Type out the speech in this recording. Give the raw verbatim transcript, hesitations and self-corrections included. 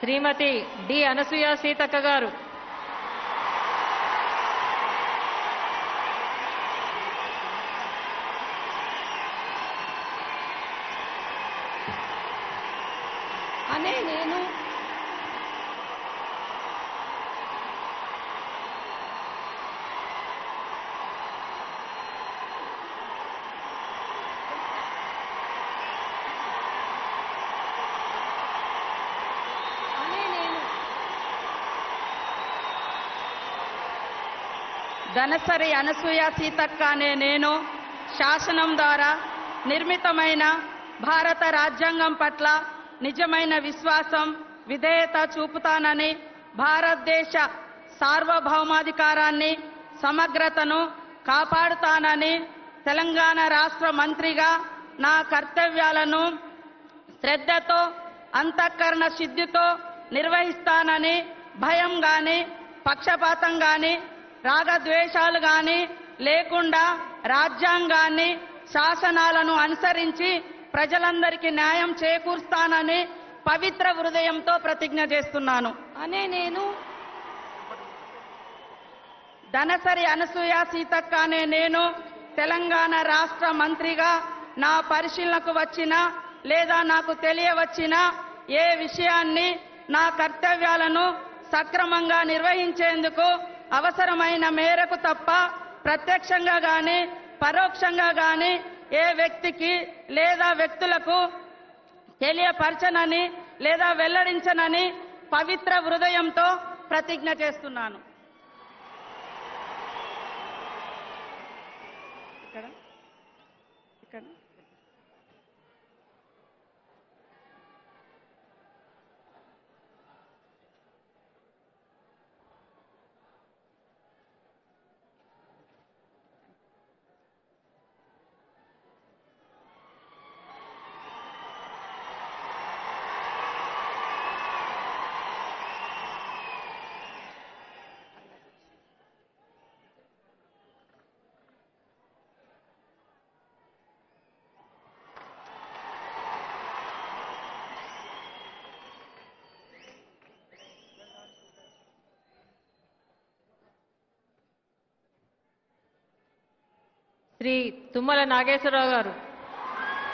శ్రీమతి D Anasuya Seethakka గారు, అనే నేను దనసరి అనసూయ సీతక్క అనే నేను శాసనం ద్వారా నిర్మితమైన భారత రాజ్యాంగం పట్ల నిజమైన విశ్వాసం, విధేయత చూపుతానని, భారతదేశ సార్వభౌమాధికారాన్ని, సమగ్రతను కాపాడుతానని, తెలంగాణ రాష్ట్ర మంత్రిగా నా కర్తవ్యాలను శ్రద్ధతో, అంతఃకరణ శుద్ధితో నిర్వహిస్తానని, భయం గాని, పక్షపాతం గాని, రాగద్వేషాలు గాని లేకుండా రాజ్యాంగాన్ని, శాసనాలను అనుసరించి ప్రజలందరికీ న్యాయం చేకూరుస్తానని పవిత్ర హృదయంతో ప్రతిజ్ఞ చేస్తున్నాను అనే నేను దనసరి అనసూయ సీతక్క అనే నేను తెలంగాణ రాష్ట్ర మంత్రిగా నా పరిశీలనకు వచ్చిన లేదా నాకు తెలియవచ్చిన ఏ విషయాన్ని నా కర్తవ్యాలను సక్రమంగా నిర్వహించేందుకు అవసరమైన మేరకు తప్ప ప్రత్యక్షంగా గాని పరోక్షంగా గాని ఏ వ్యక్తికి లేదా వ్యక్తులకు తెలియపరచనని లేదా వెల్లడించనని పవిత్ర హృదయంతో ప్రతిజ్ఞ చేస్తున్నాను. ఇక్కడ ఇక్కడ శ్రీ తుమ్మల నాగేశ్వరరావు గారు,